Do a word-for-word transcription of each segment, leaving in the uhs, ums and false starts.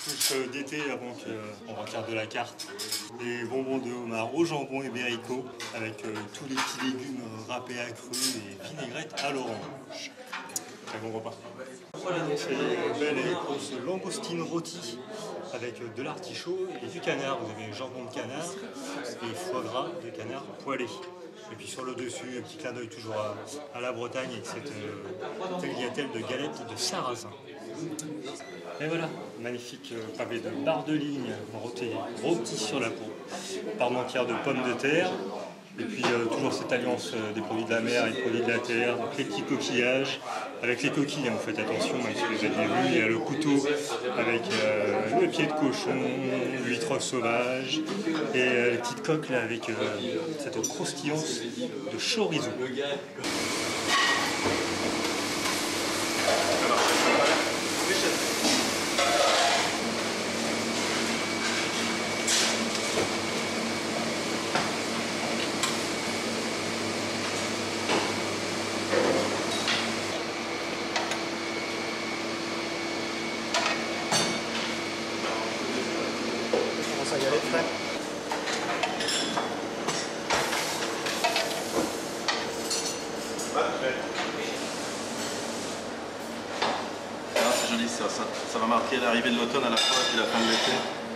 couche d'été avant qu'on regarde de la carte. Des bonbons de homard au jambon ibérico avec euh, tous les petits légumes râpés à cru et vinaigrette à l'orange. Très bon repas. C'est une belle et grosse langoustine rôtie avec de l'artichaut et du canard. Vous avez jambon de canard et foie gras de canard poêlé. Et puis sur le dessus, un petit clin d'œil toujours à, à la Bretagne avec cette euh, tagliatelle de galettes de sarrasin. Et voilà, magnifique euh, pavé de barres de ligne rôti, rôti sur la peau, parmentière de pommes de terre. Et puis euh, toujours cette alliance euh, des produits de la mer et des produits de la terre, donc les petits coquillages. Avec les coquilles, hein, vous faites attention, même si vous aviez vu, il y a le couteau avec euh, le pied de cochon, l'huître sauvage, et euh, les petites coques là avec euh, cette croustillance de chorizo. Ça y aller frais. Ah, c'est joli ça, ça, ça va marquer l'arrivée de l'automne à la fois et puis la fin de l'été.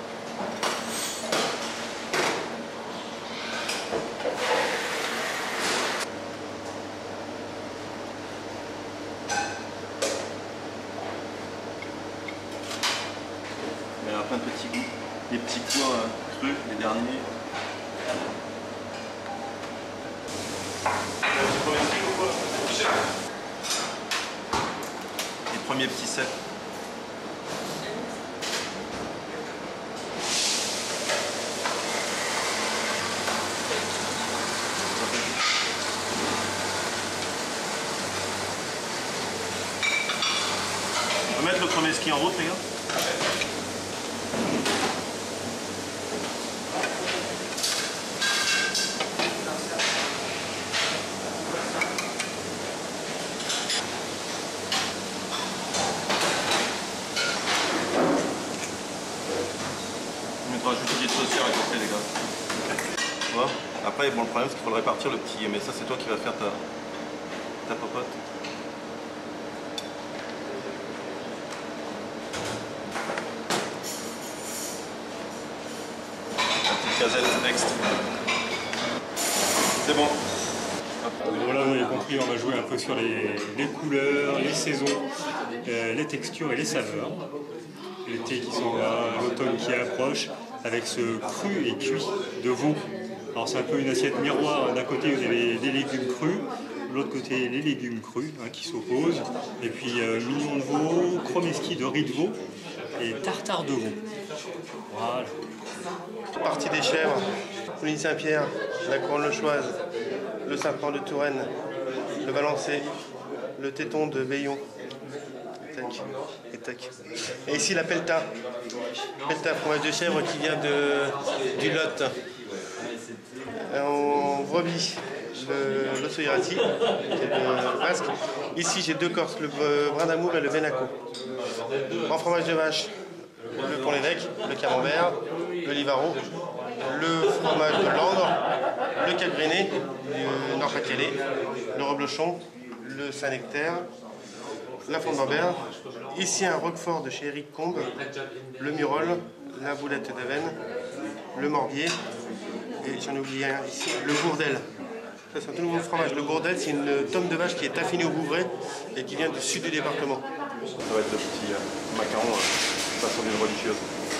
Il y a plein de petits goûts. Les petits pois euh, crus, les derniers. Les premiers petits sets. On va mettre le premier ski en route, les gars. On va rajouter une petite saucière à côté, les gars. Tu vois. Après, bon, le problème c'est qu'il faut le répartir le petit, mais ça c'est toi qui vas faire ta, ta popote. La petite casette next. C'est bon. Voilà, vous avez compris, on va jouer un peu sur les, les couleurs, les saisons, euh, les textures et les saveurs. L'été qui s'en va, l'automne qui approche, avec ce cru et cuit de veau. Alors c'est un peu une assiette miroir. D'un côté vous avez des légumes crus, de l'autre côté les légumes crus hein, qui s'opposent. Et puis euh, mignon de veau, chromeski de riz de veau et tartare de veau. Voilà. Partie des chèvres, Pouligny-Saint-Pierre, la Couronne-le-Choise, le Saint-Paul de Touraine, le Valençay, le Téton de Veillon. Tac. Et tac. Et ici la Pelta. Pelta, fromage de chèvre qui vient de, du Lot. En brebis, le l'Ossoirati, qui est le basque. Ici j'ai deux corses, le brin d'amour et le Venaco. En fromage de vache, le Pont l'Évêque, le Camembert, le Livaro, le fromage de Langres, le Cabrené, du Nord-Pas-de-Calais, le Reblochon, le Saint-Nectaire, la Fondambert, ici un Roquefort de chez Éric Combe, le Murol, la boulette d'Avenne, le Morbier, et j'en ai oublié un ici, le Gourdel. Ça c'est un tout nouveau fromage. Le Gourdel, c'est une tome de vache qui est affinée au Vouvray et qui vient du sud du département. Ça va être le petit euh, macaron, euh, façon d'une religieuse.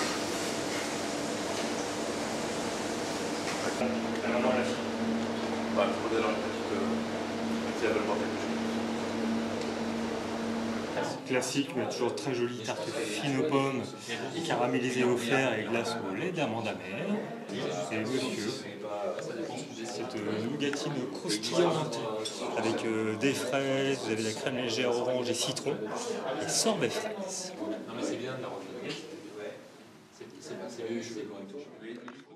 Bah, il faut déjà une petite, euh, un petit avallement. Classique, mais toujours très jolie, tarte fine aux pommes, caramélisée au fer et glace au lait d'amande amère. Et monsieur, cette nougatine croustillante avec euh, des fraises, vous avez la crème légère orange et citron, et sorbet fraise. Non mais c'est bien de la retenir. C'est mieux, je suis d'accord avec toi.